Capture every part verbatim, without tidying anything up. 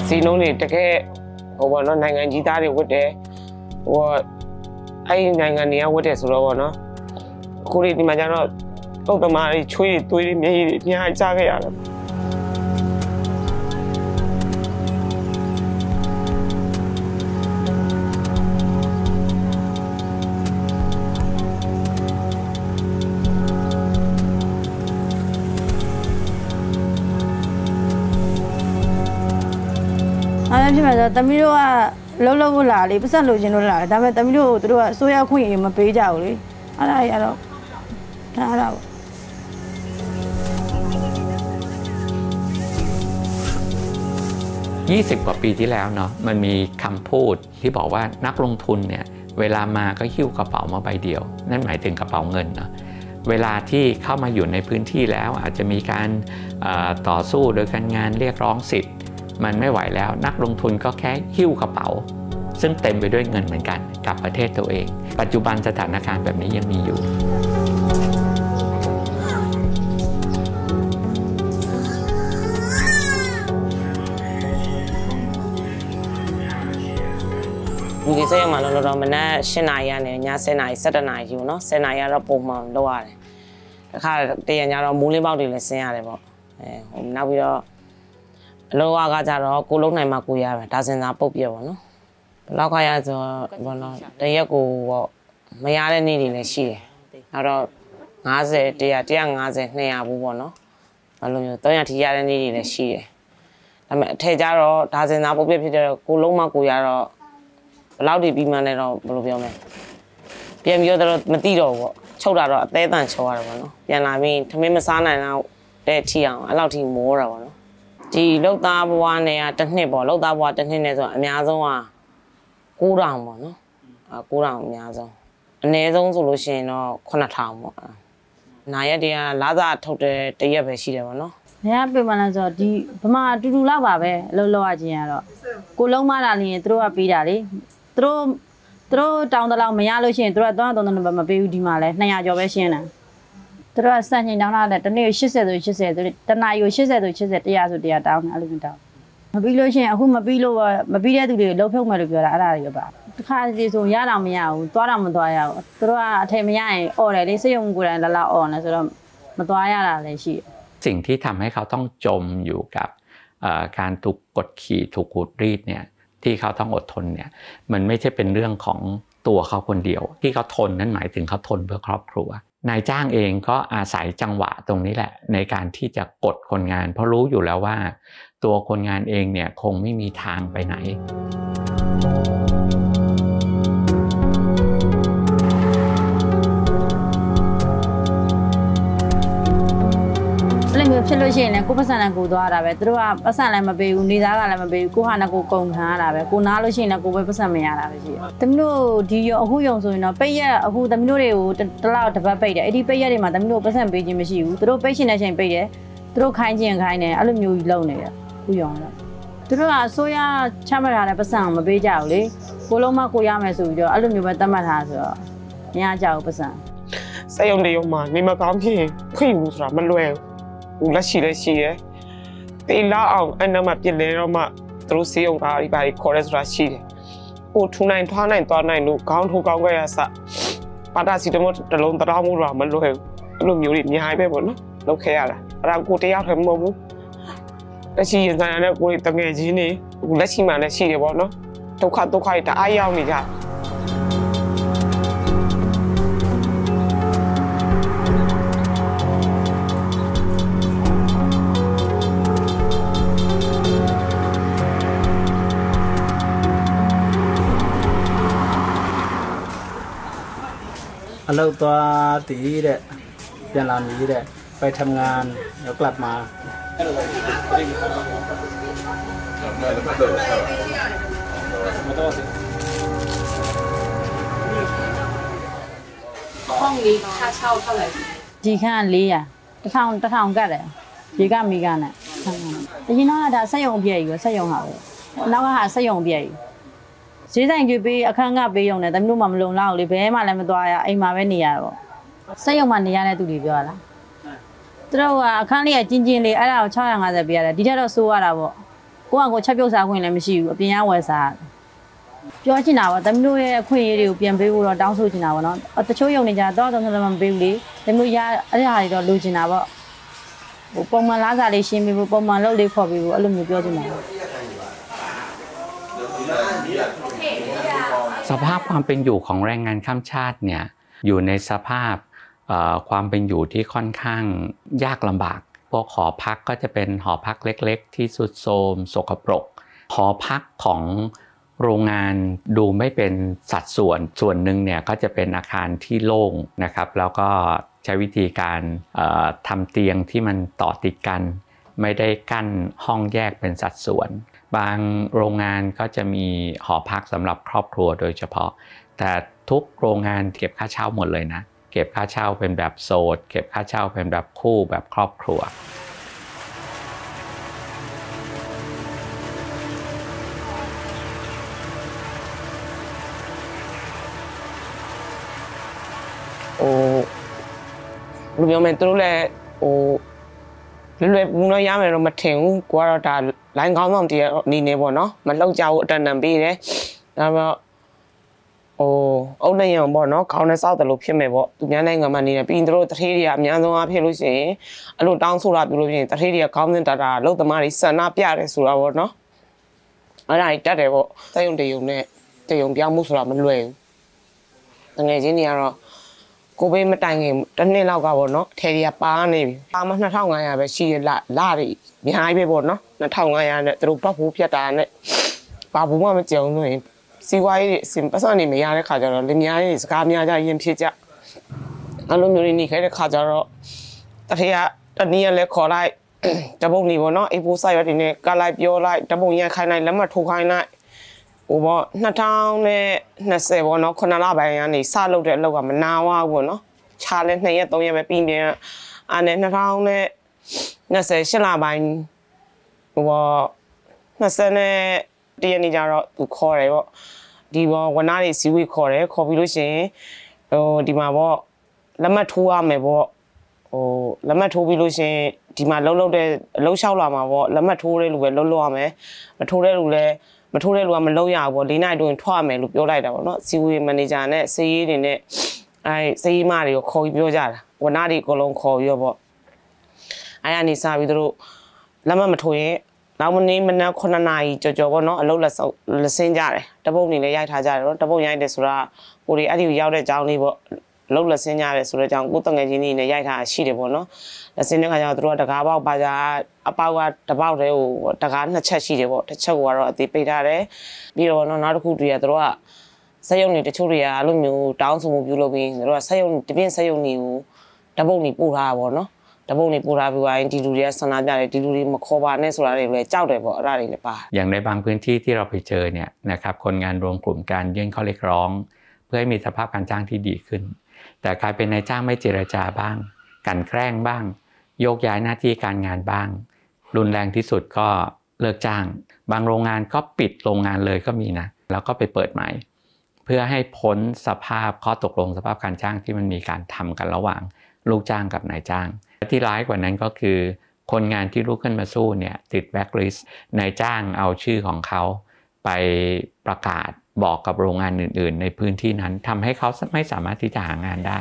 စီနှုံးတွေတကယ်ဟိုဘောနော်နိုင်ငံကြီးသားတွေဝတ်တယ်ဟိုအဲ့ဒီနိုင်ငံတွေကဝတ်တယ်ဆိုတော့ဘောနော်အခုဒီမှာကျတော့တုတ်သမားတွေချွေးတွေသွေးတွေမျက်ရည်တွေအများကြီးကြားခဲ့ရတယ်အဲ့ဒီမှာတမီးတို့ကလုံးလုံးလာလေပတ်ဆက်လို့ရှင်တို့လာတယ်ဒါပေမဲ့တမီးတို့တို့ကအစိုးရခွင့်မပေးကြဘူးလေအဲ့ဒါကြီးအဲ့တော့ထားတာยี่สิบกว่าปีที่แล้วเนาะมันมีคำพูดที่บอกว่านักลงทุนเนี่ยเวลามาก็หิ้วกระเป๋ามาใบเดียวนั่นหมายถึงกระเป๋าเงินเนาะเวลาที่เข้ามาอยู่ในพื้นที่แล้วอาจจะมีการต่อสู้โดยการงานเรียกร้องสิทธิ์มันไม่ไหวแล้วนักลงทุนก็แค่หิ้วกระเป๋าซึ่งเต็มไปด้วยเงินเหมือนกันกับประเทศตัวเองปัจจุบันสถานการณ์แบบนี้ยังมีอยู่ဒီကိစ္စရမှာလောလောမနက်၈နာရီကနေည၁၀နာရီ၁၁နာရီယူနော်၁၀နာရီကတော့ပုံမှန်လောက်ရတယ်တခါတရညတော့မူးလင်းပေါက်တွေလည်းဆင်းရတယ်ပေါ့အဲဟိုနောက်ပြီးတော့အလောကကြတော့ကိုလုံးနိုင်မှကိုရမယ်ဒါစင်စာပုတ်ပြပေါ့နော်ဘလောက်ခါရဆိုဘောနော်တရက်ကိုပေါ့မရတဲ့နေ့တွေလည်းရှိတယ်နောက်တော့၅၀ ၁၀၀ ၁၅၀ ၂၀၀ဘူးပေါ့နော်အဲ့လိုမျိုး၃၀၀ထိရတဲ့နေ့တွေလည်းရှိတယ်ဒါပေမဲ့အထက်ကြတော့ဒါစင်စာပုတ်ပြဖြစ်တဲ့ကိုလုံးမှကိုရတော့ဘလောက်ဒီပြီးမှလည်းတော့ဘယ်လိုပြောမလဲပြန်ပြီးတော့မသိတော့ဘူးပေါ့ချုပ်တာတော့အသေးအတန်ချောရတယ်ပေါ့နော်ပြန်လာပြီးထမင်းမစားနိုင်တော့တဲ့ထီအောင်အဲ့လောက်ထိမိုးတာပေါ့နော်ဒီလောက်သားဘွားနဲ့ကတစ်နှစ်ပေါ့လောက်သားဘွားတစ်နှစ်နဲ့ဆိုအများဆုံးက၉ထောင်ပေါ့နော်အဲ၉ထောင်အများဆုံးအနည်းဆုံးဆိုလို့ရှိရင်တော့ခုနှစ်ထောင်ပေါ့နာရက်တည်းကလာစာထုတ်တဲ့တရက်ပဲရှိတယ်ပေါ့နော်။ညာပြင်မလားဆိုတော့ဒီဗမာအတူတူလောက်ပါပဲအလုပ်လုပ်ရခြင်းကတော့ကိုလုံးမလာနေရင်သူတို့ကပေးတာလေသူတို့သူတို့တောင်းတလောက်မရလို့ရှိရင်သူတို့ကတောင်းတောင်းတောင်းမပေးဘူးဒီမှာလဲနှစ်ရာကျော်ပဲရှင်းတာသူတို့ကစံချိန်တောင်းတာတဲ့တနေ့၈၀ဆို၈၀ဆိုတနာရီကို၈၀ဆို၈၀တရားဆိုတရားတောင်းတယ်အဲ့လိုမျိုးတောင်းမပြီးလို့ရှိရင်အခုမပြီးလို့မပြီးတဲ့သူတွေလှုပ်ဖြုတ်မယ်လို့ပြောတာအဲ့ဒါတွေပါတခါစီဆိုရတော့မရဘူးသွားတော့မသွားရဘူးသူတို့ကအထည်မရရင်អော်တယ်လေစိတ်ယုံကိုယ်တိုင်လာလာអော်နေဆိုတော့မသွားရတာလည်းရှိสิ่งที่ทำให้เขาต้องจมอยู่กับการถูกกดขี่ถูกขูดรีดเนี่ยที่เขาต้องอดทนเนี่ยมันไม่ใช่เป็นเรื่องของตัวเขาคนเดียวที่เขาทนนั่นหมายถึงเขาทนเพื่อครอบครัวนายจ้างเองก็อาศัยจังหวะตรงนี้แหละในการที่จะกดคนงานเพราะรู้อยู่แล้วว่าตัวคนงานเองเนี่ยคงไม่มีทางไปไหนဖြစ်လို့ရှိရင်လည်းကိုပတ်စံနဲ့ကိုသွားတာပဲသူတို့ကပတ်စံလည်းမပေးဘူးနေသားကလည်းမပေးဘူးကိုဟာနဲ့ကိုကုန်ခံရတာပဲကိုနားလို့ရှိရင်လည်းကိုပဲပတ်စံမရတာပဲရှိတယ်။သမီးတို့ဒီရောအခုယုံဆိုရင်တော့ပိတ်ရက်အခုသမီးတို့တွေကိုတစ်လောက်တစ်ပတ်ပိတ်တယ်အဲ့ဒီပိတ်ရက်တွေမှာသမီးတို့ပတ်စံပေးခြင်းမရှိဘူးသူတို့ပိတ်ရှင်တဲ့ချိန်ပိတ်တယ်သူတို့ခိုင်းခြင်းခိုင်းတယ်အဲ့လိုမျိုးကြီးလုပ်နေတယ်အခုယုံတော့သူတို့ကအစိုးရချမှတ်ထားတဲ့ပတ်စံမပေးကြဘူးလေကိုလုံးမကိုရမယ်ဆိုပြီးတော့အဲ့လိုမျိုးပဲသတ်မှတ်ထားဆိုတော့မရကြဘူးပတ်စံစက်ရုံတရုံမှာနေမကောင်းဖြစ်ရင်ခွင့်ယူဆိုတာမလွယ်ဘူးလက်ရှိလက်ရှိရယ်တေးလာအောင်အနမပြစ်လဲတော့မှသူတို့စေးအောင်ကားဒီပါခေါ်ရဲဆိုတာရှိတယ်ဟိုထူနိုင်ထွားနိုင်သွားနိုင်လို့ခေါင်းထိုးကောင်းခဲ့ရစပါတာစီတမတလုံးတောင်းမှုတော့မလွယ်ဘူးအဲ့လိုမျိုးတွေအများကြီးပဲပေါ့နော်လုပ်ခဲ့ရတာအဲ့ဒါကိုတရားထဲမဟုတ်ဘူးလက်ရှိရင်ဆိုင်ရတဲ့ကိုယ်တငယ်ချင်းတွေဟိုလက်ရှိမှလည်းရှိတယ်ပေါ့နော်ဒုက္ခဒုက္ခတွေတအားရောက်နေကြအလုပ်သွားတည်တဲ့ပြန်လာနေတဲ့ไปทำงานแล้วกลับมาห้องนี้ค่าเช่าเท่าไหร่ဒီခန်း၄ရာတစ်ထောင်တစ်ထောင်ကတ်တယ်ဒီကမိကနဲ့တရင်တော့ဒါစက်ရုံအပြည့်ကြီးပဲစက်ရုံဟာပဲနောက်ကဟာစက်ရုံအပြည့်ကြီးဈေးဆိုင်ကြွေးပေးအခန်းကပေးရုံနဲ့တမီးတို့မှမလုံလောက်လေဘဲမှလည်းမသွားရအိမ်မှာပဲနေရတော့စက်ရုံမှာနေရတဲ့သူတွေပြောရလားသူတို့ကအခန်းလေးကကျင်းကျင်းလေးအဲ့ဒါကို၆၅၀ပေးရတယ်ဒီထက်တော့စိုးရတာပေါ့ကိုကကိုချက်ပြုတ်စားခွင့်လည်းမရှိဘူးအပြင်ကဝယ်စားပြောချင်တာပါတမီးတို့ရဲ့အခွင့်အရေးတွေကိုပြန်ပေးဖို့တော့တောင်းဆိုချင်တာပါနော်တချို့ယုံနေကြတော့တော့လည်းမပေးဘူးလေတမီးရအဲ့ဒါတွေတော့လိုချင်တာပေါ့ဟိုပုံမှန်လားစားလေးရှင်းပေးဖို့ပုံမှန်လုပ်လေးခေါ်ပေးဖို့အဲ့လိုမျိုးပြောချင်တာสภาพความเป็นอยู่ของแรงงานข้ามชาติเนี่ยอยู่ในสภาพความเป็นอยู่ที่ค่อนข้างยากลำบากพวกหอพักก็จะเป็นหอพักเล็กๆที่ทรุดโทรมสกปรกหอพักของโรงงานดูไม่เป็นสัดส่วนส่วนหนึ่งเนี่ยก็จะเป็นอาคารที่โล่งนะครับแล้วก็ใช้วิธีการทำเตียงที่มันต่อติดกันไม่ได้กั้นห้องแยกเป็นสัดส่วนบางโรงงานก็จะมีหอพักสำหรับครอบครัวโดยเฉพาะแต่ทุกโรงงานเก็บค่าเช่าหมดเลยนะเก็บค่าเช่าเป็นแบบโสดเก็บค่าเช่าเป็นแบบคู่แบบครอบครัวโอ้လူပြောမယ်သူတို့လည်းဟိုလွယ်လွယ်ဘူးတော့ရမယ်တော့မထင်ဘူးကိုကတော့ဒါလိုင်းကောင်းဆောင်တည်းအနေနဲ့ပေါ့နော်မလောက်ကြဘူးအတန်တန်ပေးတယ်ဒါပေမဲ့ဟိုအုတ်နေရံပေါ့နော်ခေါင်းနဲ့စောက်တယ်လို့ဖြစ်မယ်ပေါ့သူများနိုင်ငံမှာနေတယ်ပြီးရင်တို့တထေးတွေကအများဆုံးအဖြစ်လို့ရှိရင်အဲ့လိုတောင်းဆိုတာပြုလို့ဖြစ်ရင်တထေးတွေကခေါင်းစဉ်တတာလောက်သမားတွေဆန္ဒပြတယ်ဆိုတာပေါ့နော်အဲ့ဒါကြီးတတ်တယ်ပေါ့စက်ရုံတရုံနဲ့တရုံပြောင်းမှုဆိုတာမလွယ်ဘူးငယ်ချင်းတွေကတော့ကိုဘေးမတိုင်ခင်တစ်နှစ်လောက်ကပေါ့နော်ထဲတွေကပါနေပြီပါမနှစ်ထောင်ငါးရာပဲရှိရလလာတွေအများကြီးပဲပေါ့နော်နှစ်ထောင်ငါးရာနဲ့သူတို့ပတ်ဖို့ဖြတ်တာနဲ့ပါဘူးမှမကြုံလို့ရင်စီဝါရေးအစင်ပတ်စံနေမရတဲ့ခါကျတော့လင်မယားရေးစကားများကြရင်ဖြစ်ကြအဲ့လိုမျိုးနေခဲ့တဲ့ခါကျတော့တထေကတနည်းလည်းခေါ်လိုက်တပုတ်နေပေါ့နော်အေးပိုးဆိုင်ရတဲ့နဲ့ကလိုက်ပြောလိုက်တပုတ်ရခိုင်းလိုက်လက်မှတ်ထိုးခိုင်းလိုက်ဟိုပေါ့နှစ်ထောင်နဲ့နှစ်ဆယ်ပေါ့နော်ခုနှစ်လပိုင်းကနေစလုပ်တဲ့အလုပ်ကမနာဝဘူးပေါ့နော်ခြားလဲနှစ်ရက်သုံးရက်ပဲပြီးပြန်အဲ့နဲ့နှစ်ထောင်နဲ့နှစ်ဆယ်ရှစ်လပိုင်းဟိုပေါ့နှစ်ဆယ်နဲ့တရနေကြတော့သူခေါ်တယ်ပေါ့ဒီပေါ့ဝနာတွေစီဝေးခေါ်တယ်ခေါ်ပြီးလို့ရှိရင်ဟိုဒီမှာပေါ့လက်မှတ်ထိုးရမယ်ပေါ့ဟိုလက်မှတ်ထိုးပြီးလို့ရှိရင်ဒီမှာလှုပ်လှုပ်တဲ့အလုပ်လျှောက်လာမှာပေါ့လက်မှတ်ထိုးတဲ့လူပဲလှုပ်လှုပ်ရမယ်မထိုးတဲ့လူလည်းမထိုးတဲ့လူကမလုပ်ရဘူးပေါ့၄နိုင်တွင်ထွက်ရမယ်လို့ပြောလိုက်တာပေါ့နော်စီဝေးမန်နေဂျာနဲ့စေးရေးတွေနဲ့အဲစေးရေးမတွေကိုခေါ်ပြီးပြောကြတာဝနာတွေအကုန်လုံးခေါ်ပြီးတော့ပေါ့အဲကနေစပြီးတို့လက်မှတ်မထိုးရင်နောက်မနေ့မနက်ခုနှစ်နာရီကြော်ကြော်ပေါ့နော်အလုပ်လက်စုပ်လက်စင်းကြတယ်တပုတ်နေလည်းရိုက်ထားကြတယ်နော်တပုတ်ရိုက်တယ်ဆိုတာကိုတွေအဲ့ဒီကိုရောက်တဲ့အကြောင်းလေးပေါ့အလုပ်လက်စင်းကြတယ်ဆိုတဲ့အကြောင်းကိုတငယ်ချင်းတွေနဲ့ရိုက်ထားရှိတယ်ပေါ့နော်လက်စင်းတဲ့ခါကျတော့တို့ကတကားပေါက်ပါကြအပေါက်ကတပေါက်တည်းဟိုတကားနှစ်ချက်ရှိတယ်ပေါ့တစ်ချက်ကတော့အသေးပိတ်ထားတယ်ပြီးတော့နော်နောက်တစ်ခုတည်းကတို့ကစက်ရုံတွေတချို့တွေကအဲ့လိုမျိုးတောင်းဆိုမှုပြုလုပ်ပြီးတို့ကစက်ရုံတပြင်းစက်ရုံတွေကိုတပုတ်နေပို့ထားတာပေါ့နော်တပုတ်နေပို့ထားပြီးရင်ဒီလူတွေကဆန္ဒပြတယ်ဒီလူတွေမခေါ်ပါနဲ့ဆိုတာတွေလည်းကြောက်တယ်ပေါ့အဲ့ဒါတွေလည်းပါอย่างในบางพื้นที่ที่เราไปเจอเนี่ยนะครับคนงานรวมกลุ่มการยื่นข้อเรียกร้องเพื่อให้มีสภาพการจ้างที่ดีขึ้นแต่กลายเป็นนายจ้างไม่เจรจาบ้างกันแกล้งบ้างโยกย้ายหน้าที่การงานบ้างรุนแรงที่สุดก็เลิกจ้างบางโรงงานก็ปิดโรงงานเลยก็มีนะแล้วก็ไปเปิดใหม่เพื่อให้พ้นสภาพข้อตกลงสภาพการจ้างที่มันมีการทำกันระหว่างลูกจ้างกับนายจ้างที่ร้ายกว่านั้นก็คือคนงานที่ลุกขึ้นมาสู้เนี่ยติดแบล็คลิสต์นายจ้างเอาชื่อของเขาไปประกาศบอกกับโรงงานอื่นๆในพื้นที่นั้นทำให้เขาไม่สามารถที่จะหางานได้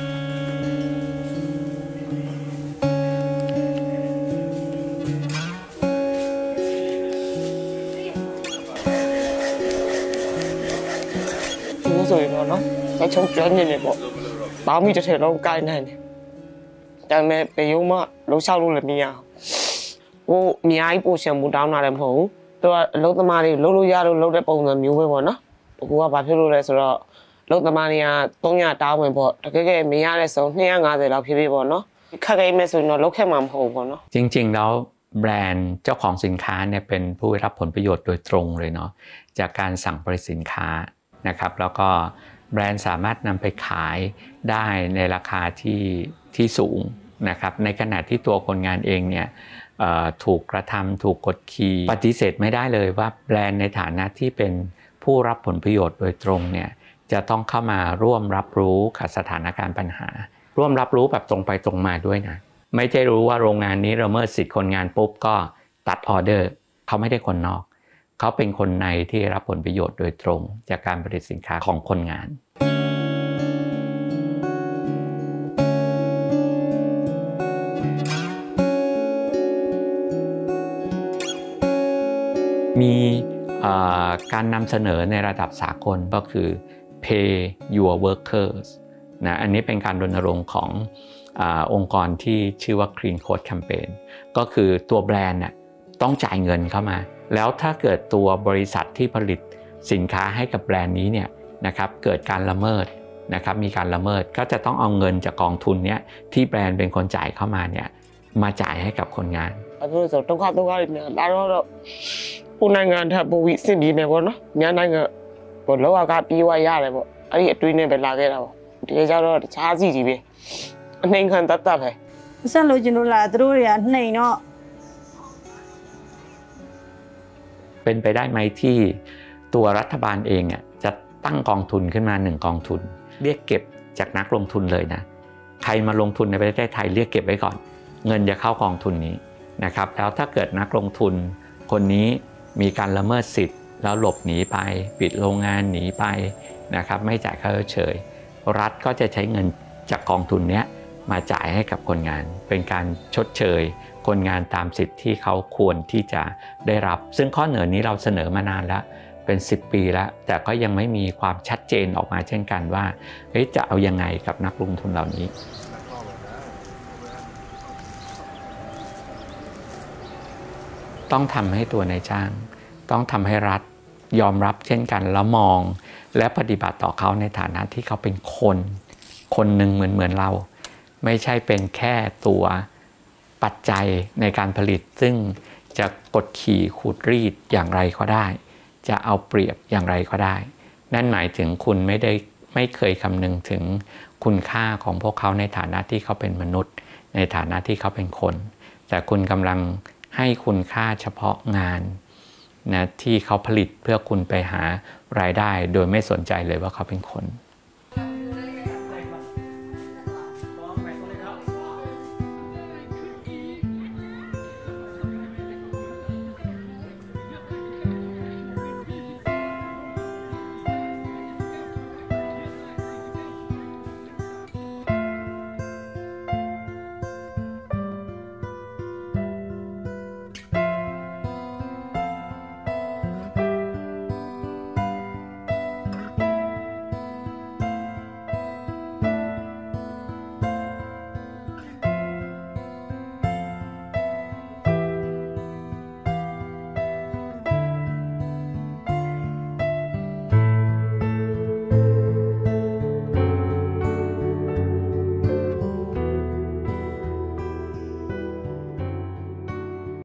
ဆိုရင်တော့နော်ဆက်ချုံကျွမ်းနေတယ်ပေါ့ဘာမှမတစ်ထည်လုံးကိုင်းနိုင်တယ်ဒါပေမဲ့ဘယ်ရုံမှလှုပ်ရှားလို့လည်းမရဘူးဟိုအများကြီးပိုရှင်မှုတောင်းတာလည်းမဟုတ်ဘူးသူကအလုပ်သမားတွေလှုပ်လို့ရလို့လှုပ်တဲ့ပုံစံမျိုးပဲပေါ့နော်ကိုကဘာဖြစ်လို့လဲဆိုတော့အလုပ်သမားတွေကသုံးရာတောင်းဝင်ပေါ့တကယ်ကဲမရတဲ့ဆုံးနှစ်ရာငါးဆယ်လောက်ဖြစ်ဖြစ်ပေါ့နော်ခက်ခဲမဲ့ဆိုရင်တော့လုပ်ခဲ့မှာမဟုတ်ဘူးပေါ့နော်จริงๆแล้วแบรนด์เจ้าของสินค้าเนี่ยเป็นผู้ได้รับผลประโยชน์โดยตรงเลยเนาะจากการสั่งผลิตสินค้านะครับแล้วก็แบรนด์สามารถนำไปขายได้ในราคาที่ที่สูงนะครับในขณะที่ตัวคนงานเองเนี่ยถูกกระทำถูกกดขี่ปฏิเสธไม่ได้เลยว่าแบรนด์ในฐานะที่เป็นผู้รับผลประโยชน์โดยตรงเนี่ยจะต้องเข้ามาร่วมรับรู้กับสถานการณ์ปัญหาร่วมรับรู้แบบตรงไปตรงมาด้วยนะไม่ใช่รู้ว่าโรงงานนี้ละเมิดสิทธิคนงานปุ๊บก็ตัดออเดอร์เขเขาไม่ได้คนนอกเขาเป็นคนในที่รับผลประโยชน์โดยตรงจากการผลิตสินค้าของคนงานมีการนำเสนอในระดับสากลก็คือ pay your workers นะอันนี้เป็นการรณรงค์ของอองค์กรที่ชื่อว่า Clean Code Campaign ก็คือตัวแบรนด์น่ะต้องจ่ายเงินเข้ามาแล้วถ้าเกิดตัวบริษัทที่ผลิตสินค้าให้กับแบรนด์นี้เนี่ยนะครับเกิดการละเมิดนะครับมีการละเมิดก็จะต้องเอาเงินจากกองทุนเนี้ยที่แบรนด์เป็นคนจ่ายเข้ามาเนี่ยมาจ่ายให้กับคนงานအခုဆိုဒုက္ခဒုက္ခတွေเนี่ยဒါတော့ကိုနိုင်ငံထပ်ပို့ပြီးစစ်ပြီးမယ်ပေါ့နော်ညာနိုင်ငံဘောလောကပြေးဝရတယ်ပေါ့အဲ့ဒီအတွေးနဲ့ပဲလာခဲ့တာပေါ့ဒီကြတော့တခြားစီကြီးပဲအနှိမ်ခံတတ်တတ်ပဲဆက်လို့ကျွန်တော်လာသူတို့တွေကနှိမ်တော့เป็นไปได้ไหมที่ตัวรัฐบาลเองอ่ะจะตั้งกองทุนขึ้นมาหนึ่งกองทุนเรียกเก็บจากนักลงทุนเลยนะใครมาลงทุนในประเทศไทยเรียกเก็บไว้ก่อนเงินจะเข้ากองทุนนี้นะครับแล้วถ้าเกิดนักลงทุนคนนี้มีการละเมิดสิทธิ์แล้วหลบหนีไปปิดโรงงานหนีไปนะครับไม่จ่ายค่าชดเชยรัฐก็จะใช้เงินจากกองทุนนี้มาจ่ายให้กับคนงานเป็นการชดเชยคนงานตามสิทธิ์ที่เขาควรที่จะได้รับซึ่งข้อเสนอนี้เราเสนอมานานแล้วเป็นสิบปีแล้วแต่ก็ยังไม่มีความชัดเจนออกมาเช่นกันว่าเฮ้ยจะเอายังไงกับนักลงทุนเหล่านี้ต้องทำให้ตัวนายจ้างต้องทำให้รัฐยอมรับเช่นกันแล้วมองและปฏิบัติต่อเขาในฐานะที่เขาเป็นคนคนหนึ่งเหมือนเหมือนเราไม่ใช่เป็นแค่ตัวปัจจัยในการผลิตซึ่งจะกดขี่ขูดรีดอย่างไรก็ได้จะเอาเปรียบอย่างไรก็ได้นั่นหมายถึงคุณไม่ได้ไม่เคยคำนึงถึงคุณค่าของพวกเขาในฐานะที่เขาเป็นมนุษย์ในฐานะที่เขาเป็นคนแต่คุณกำลังให้คุณค่าเฉพาะงานนะที่เขาผลิตเพื่อคุณไปหารายได้โดยไม่สนใจเลยว่าเขาเป็นคน